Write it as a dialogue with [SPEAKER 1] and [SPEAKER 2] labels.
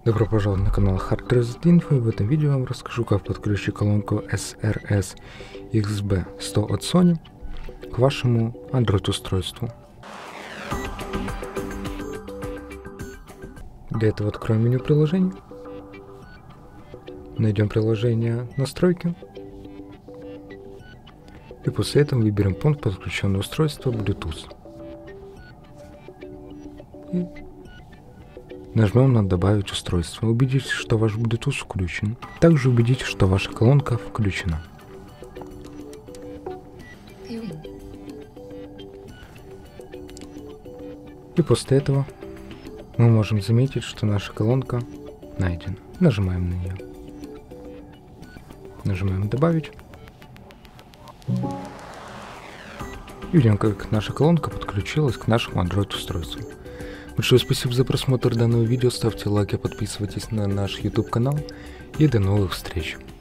[SPEAKER 1] Добро пожаловать на канал Hard Reset Info, и в этом видео я вам расскажу, как подключить колонку SRS XB100 от Sony к вашему Android устройству. Для этого откроем меню приложений, найдем приложение «Настройки», и после этого выберем пункт «Подключенное устройство Bluetooth». И нажмем на «Добавить устройство». Убедитесь, что ваш Bluetooth включен. Также убедитесь, что ваша колонка включена. И после этого мы можем заметить, что наша колонка найдена. Нажимаем на нее. Нажимаем «Добавить». И видим, как наша колонка подключилась к нашему Android устройству. Большое спасибо за просмотр данного видео, ставьте лайки, подписывайтесь на наш YouTube канал и до новых встреч.